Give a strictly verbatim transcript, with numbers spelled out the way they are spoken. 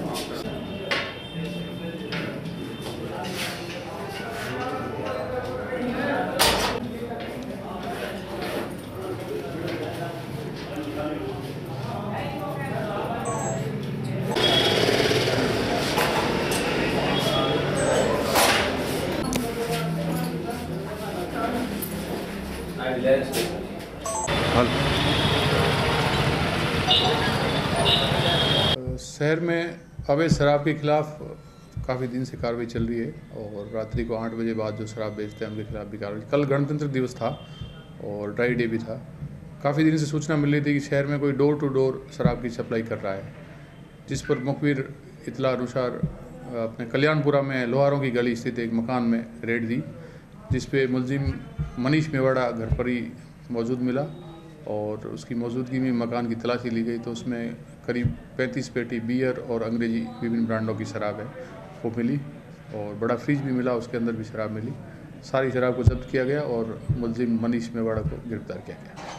शहर में अवैध शराब के खिलाफ काफ़ी दिन से कार्रवाई चल रही है और रात्रि को आठ बजे बाद जो शराब बेचते हैं उनके खिलाफ भी कार्रवाई। कल गणतंत्र दिवस था और ड्राई डे भी था। काफ़ी दिन से सूचना मिल रही थी कि शहर में कोई डोर टू डोर शराब की सप्लाई कर रहा है, जिस पर मुखबिर इतला अनुसार अपने कल्याणपुरा में लोहारों की गली स्थित एक मकान में रेड दी, जिस पे मुलजिम मनीष मेवाड़ा घर पर ही मौजूद मिला और उसकी मौजूदगी में मकान की तलाशी ली गई तो उसमें करीब पैंतीस पेटी बियर और अंग्रेजी विभिन्न ब्रांडों की शराब है वो मिली और बड़ा फ्रिज भी मिला, उसके अंदर भी शराब मिली। सारी शराब को जब्त किया गया और मुलजिम मनीष मेवाड़ा को गिरफ्तार किया गया।